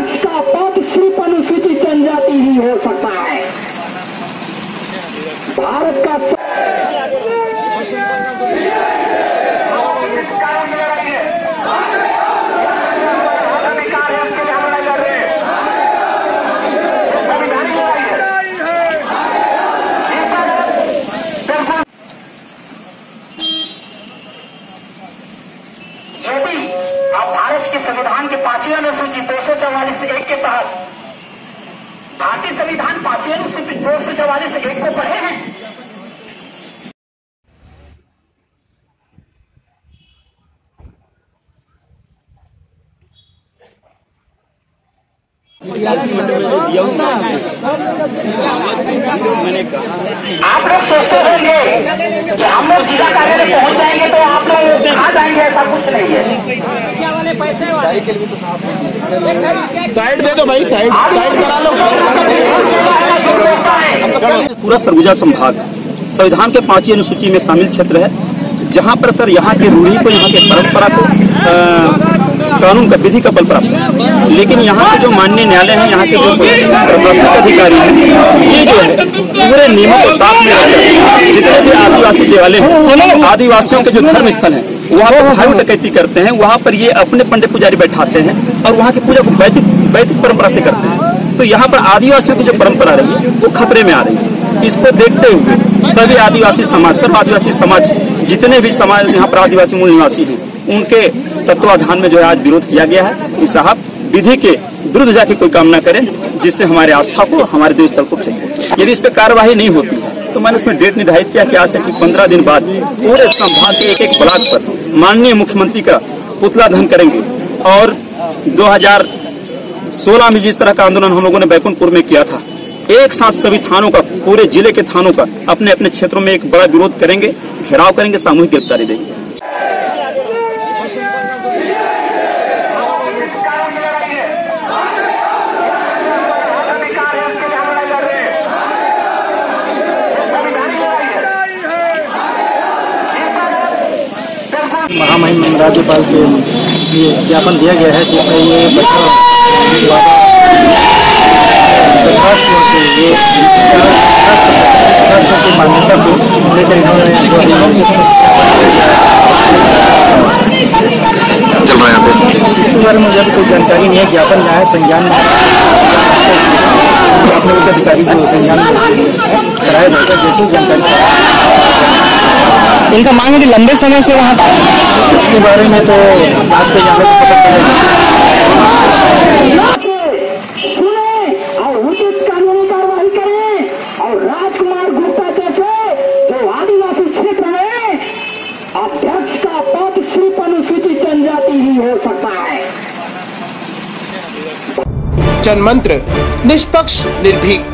अध्यक्ष का पद सिर्फ अनुसूचित जनजाति ही हो सकता है। भारत का भारत के संविधान के 5वीं अनुसूची 244(1) के तहत भारतीय संविधान 5वीं अनुसूची 244(1) को पढ़े हैं। आप लोग सोचते होंगे कि हम लोग जिला कार्यालय पहुंच जाएंगे तो आप लोग कहाँ जाएंगे, ऐसा कुछ नहीं है। साइड दे दो भाई, साइड करा लो। पूरा सरगुजा संभाग संविधान के 5वीं अनुसूची में शामिल क्षेत्र है, जहाँ पर सर यहाँ के रूढ़ी को, यहाँ के परंपरा को, कानून का विधि का बल प्राप्त। लेकिन यहाँ के जो माननीय न्यायालय है, यहाँ के जो प्रशासनिक अधिकारी हैं, ये जो है पूरे नियमों को ताक में रखकर जितने भी आदिवासी देवालय हैं, आदिवासियों के जो धर्म स्थल हैं, वहाँ पर भाई डकैती करते हैं, वहाँ पर ये अपने पंडित पुजारी बैठाते हैं और वहाँ की पूजा को वैदिक परंपरा से करते हैं। तो यहाँ पर आदिवासियों की जो परंपरा रही है वो खतरे में आ रही है। इसको देखते हुए सभी आदिवासी समाज, सर्व आदिवासी समाज, जितने भी समाज यहाँ पर आदिवासी मूल निवासी हैं, उनके तत्वाधान में जो है आज विरोध किया गया है कि साहब विधि के विरुद्ध जाके कोई काम ना करें, जिससे हमारे आस्था को, हमारे देश स्थल को ठेस पहुंचे। यदि इस पर कार्यवाही नहीं होती तो मैंने उसमें डेट निर्धारित किया कि आज से 15 दिन बाद पूरे संभाग के एक ब्लॉक पर माननीय मुख्यमंत्री का पुतला दहन करेंगे। और 2016 में जिस तरह का आंदोलन हम लोगों ने बैकुंठपुर में किया था, एक साथ सभी थानों का, पूरे जिले के थानों का अपने अपने क्षेत्रों में एक बड़ा विरोध करेंगे, घेराव करेंगे, सामूहिक गिरफ्तारी देंगे। महामहिम राज्यपाल के लिए ज्ञापन दिया गया है, जिसमें ये राष्ट्र की मान्यता को लेकर इन्होंने चल रहा है। इसके बारे में मुझे कोई जानकारी नहीं है। ज्ञापन जो है संज्ञान अपने उच्च अधिकारी को संज्ञान कराया जाएगा। जैसी जानकारी इनका मांग है कि लंबे समय से वहाँ, इसके बारे में तो जांच पे जाने को पता चलेगा। सुने और उचित कानूनी कार्रवाई करें। और राजकुमार गुप्ता जैसे जो आदिवासी क्षेत्र में अध्यक्ष का पद सिर्फ अनुसूचित जनजाति ही हो सकता है। जनमंत्र, निष्पक्ष, निर्भीक।